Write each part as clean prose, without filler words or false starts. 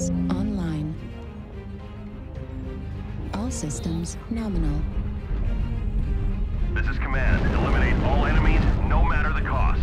systems online. All systems nominal. This is Command. Eliminate all enemies, no matter the cost.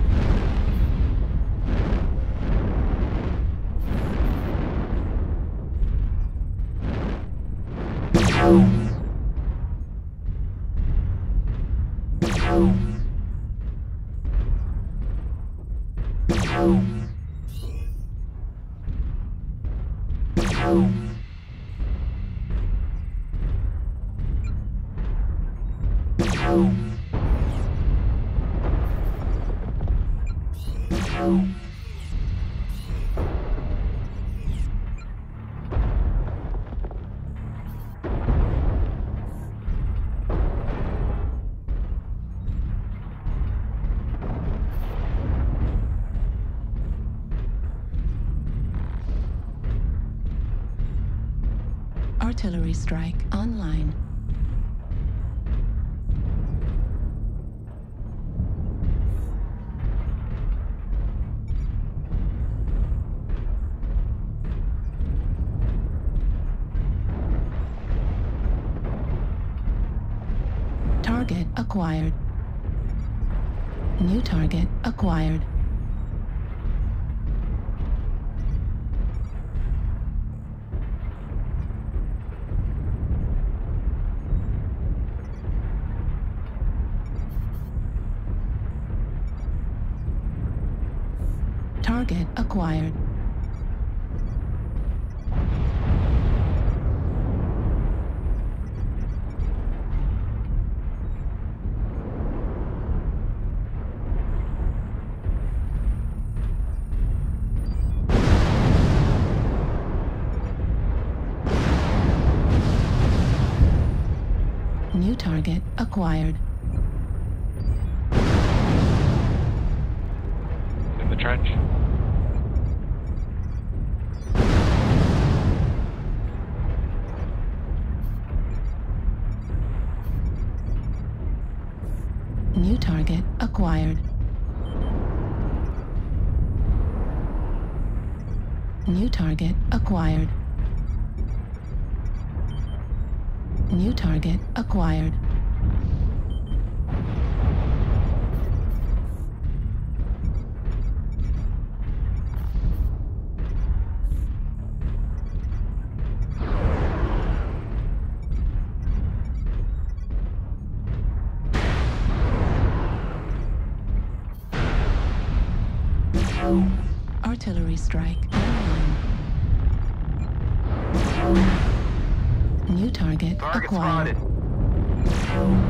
Artillery strike online. Target acquired. New target acquired. Target acquired. New target acquired. In the trench. New target acquired. New target acquired. New target acquired. Artillery strike online. New target acquired. Spotted.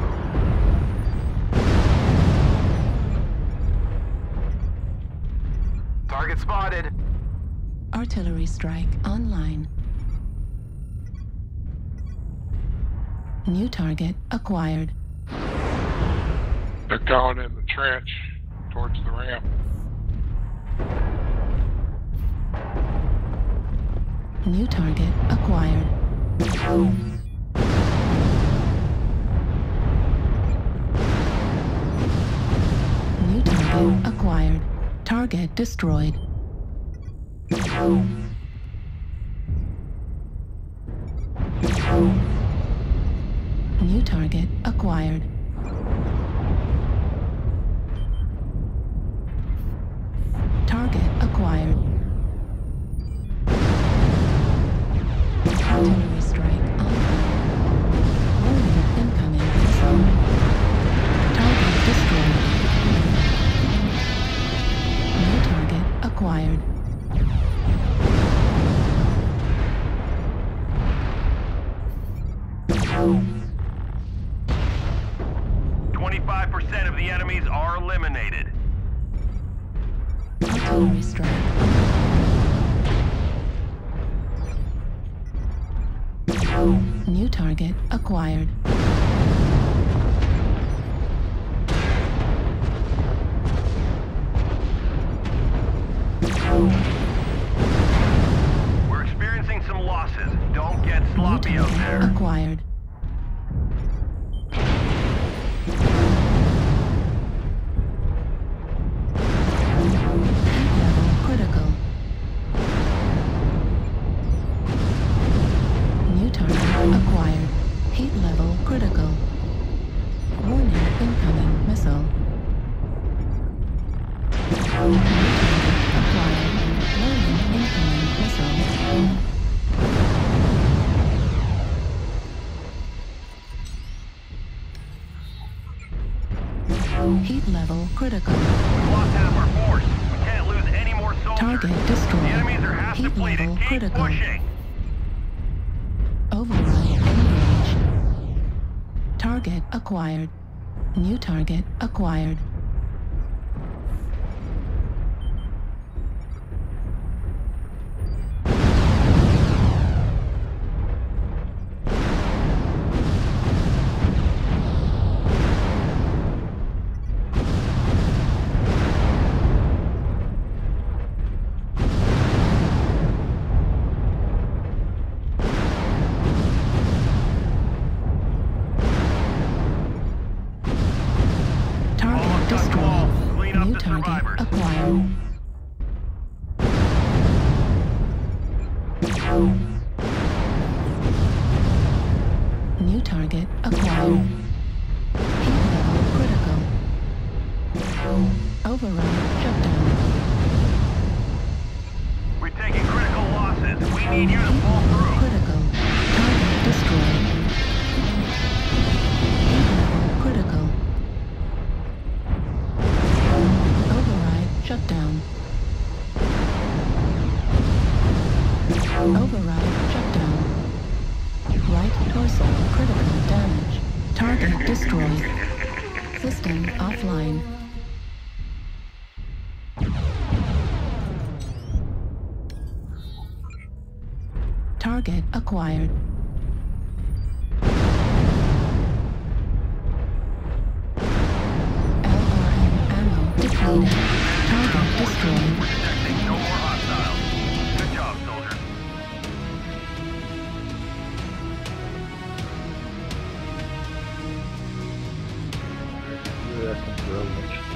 Target spotted. Artillery strike online. New target acquired. They're going in the trench towards the ramp. New target acquired. New target acquired. Target destroyed. New target acquired. Target acquired. Artillery strike online. Warning incoming. Target destroyed. New target acquired. % of the enemies are eliminated. Artillery strike. New target acquired. We're experiencing some losses. Don't get sloppy out there. Acquired. Level critical. Heat level critical. We've lost half our force. We can't lose any more soldiers. Target The destroyed. enemies are half Heat depleted. level Keep critical. pushing. Override engaged. Target acquired. New target acquired. Target destroyed. Clean up New the target survivors. acquired. New target acquired. Heat level critical. Override shutdown. We're taking critical losses. We need you to Heat pull level through. critical. Target destroyed. Heat level critical. Override shutdown. Override shutdown. Right torso critical damage. Target destroyed. System offline. Target acquired. LRM ammo depleted. Target destroyed. Detecting no more hostiles. Good job, soldiers. Yeah, that's brilliant.